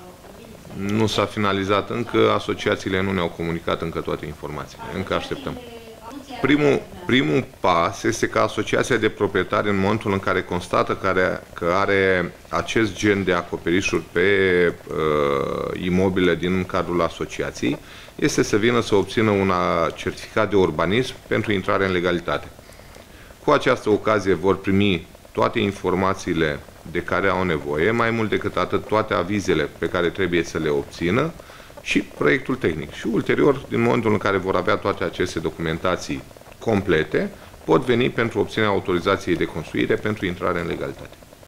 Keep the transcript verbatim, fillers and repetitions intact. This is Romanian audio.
Nu s-a finalizat încă, asociațiile nu ne-au comunicat încă toate informațiile, încă așteptăm. Primul, primul pas este ca asociația de proprietari, în momentul în care constată că are, că are acest gen de acoperișuri pe uh, imobile din cadrul asociației, este să vină să obțină un certificat de urbanism pentru intrare în legalitate. Cu această ocazie vor primi toate informațiile de care au nevoie, mai mult decât atât toate avizele pe care trebuie să le obțină și proiectul tehnic. Și ulterior, din momentul în care vor avea toate aceste documentații complete, pot veni pentru obținerea autorizației de construire pentru intrare în legalitate.